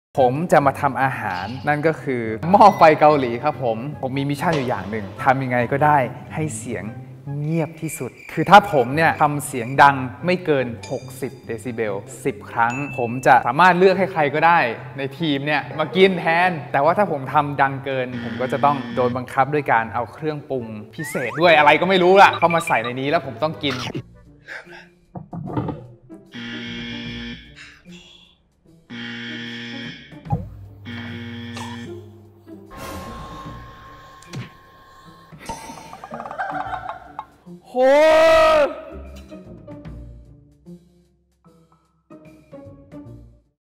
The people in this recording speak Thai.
ผมจะมาทำอาหารนั่นก็คือหม้อไฟเกาหลีครับผมมีมิชชั่นอยู่อย่างหนึ่งทำยังไงก็ได้ให้เสียงเงียบที่สุดคือถ้าผมเนี่ยทำเสียงดังไม่เกิน60เดซิเบล10 ครั้งผมจะสามารถเลือกให้ใครก็ได้ในทีมเนี่ยมากินแทนแต่ว่าถ้าผมทำดังเกินผมก็จะต้องโดนบังคับด้วยการเอาเครื่องปรุงพิเศษด้วยอะไรก็ไม่รู้ล่ะเข้ามาใส่ในนี้แล้วผมต้องกินโห